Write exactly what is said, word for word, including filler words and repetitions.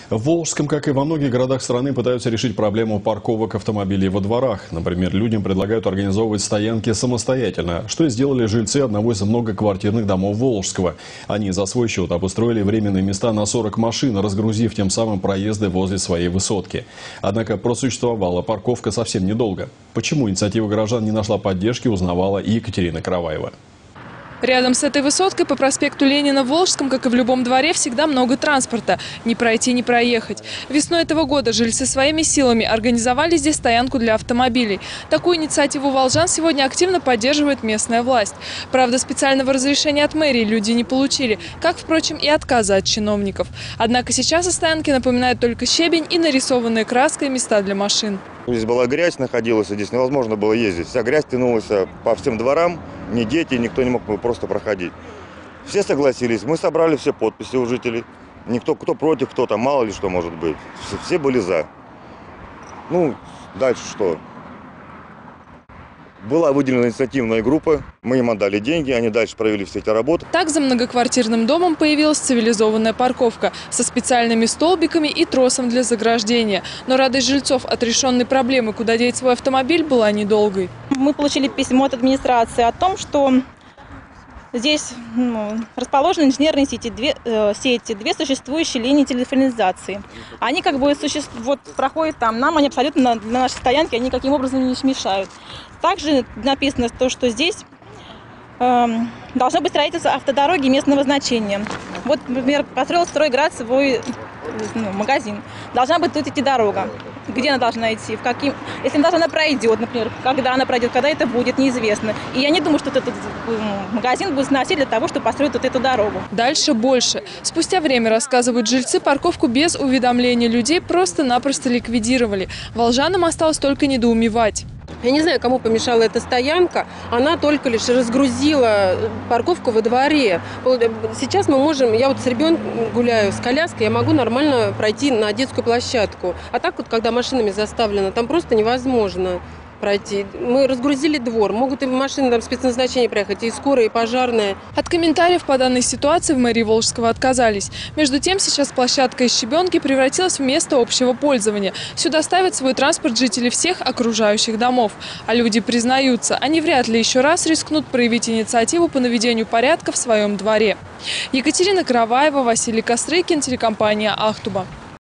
В Волжском, как и во многих городах страны, пытаются решить проблему парковок автомобилей во дворах. Например, людям предлагают организовывать стоянки самостоятельно, что и сделали жильцы одного из многоквартирных домов Волжского. Они за свой счет обустроили временные места на сорок машин, разгрузив тем самым проезды возле своей высотки. Однако просуществовала парковка совсем недолго. Почему инициатива горожан не нашла поддержки, узнавала и Екатерина Караваева. Рядом с этой высоткой по проспекту Ленина в Волжском, как и в любом дворе, всегда много транспорта. Не пройти, не проехать. Весной этого года жильцы своими силами организовали здесь стоянку для автомобилей. Такую инициативу волжан сегодня активно поддерживает местная власть. Правда, специального разрешения от мэрии люди не получили, как, впрочем, и отказа от чиновников. Однако сейчас о стоянке напоминают только щебень и нарисованные краской места для машин. Здесь была грязь, находилась, здесь невозможно было ездить. Вся грязь тянулась по всем дворам, ни дети, никто не мог просто проходить. Все согласились, мы собрали все подписи у жителей. Никто, кто против, кто там, мало ли что может быть. Все, все были за. Ну, дальше что? Была выделена инициативная группа, мы им отдали деньги, они дальше провели все эти работы. Так за многоквартирным домом появилась цивилизованная парковка со специальными столбиками и тросом для заграждения. Но радость жильцов от решенной проблемы, куда деть свой автомобиль, была недолгой. Мы получили письмо от администрации о том, что здесь ну, расположены инженерные сети две, э, сети, две существующие линии телефонизации. Они как бы существ... вот, проходят там, нам они абсолютно для нашей стоянки, они никаким образом не мешают. Также написано то, что здесь э, должно быть строительство автодороги местного значения. Вот, например, построил Стройград свой ну, магазин. Должна быть тут идти дорога. Где она должна идти? В каким... Если даже она пройдет, например, когда она пройдет, когда это будет, неизвестно. И я не думаю, что этот магазин будет сносить для того, чтобы построить вот эту дорогу. Дальше больше. Спустя время, рассказывают жильцы, парковку без уведомления людей просто-напросто ликвидировали. Волжанам осталось только недоумевать. Я не знаю, кому помешала эта стоянка. Она только лишь разгрузила парковку во дворе. Сейчас мы можем, я вот с ребенком гуляю, с коляской, я могу нормально пройти на детскую площадку. А так вот, когда машинами заставлено, там просто невозможно пройти. Мы разгрузили двор. Могут и машины там спецназначения проехать, и скорая, и пожарная. От комментариев по данной ситуации в мэрии Волжского отказались. Между тем, сейчас площадка из щебенки превратилась в место общего пользования. Сюда ставят свой транспорт жители всех окружающих домов. А люди признаются, они вряд ли еще раз рискнут проявить инициативу по наведению порядка в своем дворе. Екатерина Караваева, Василий Кострыкин, телекомпания «Ахтуба».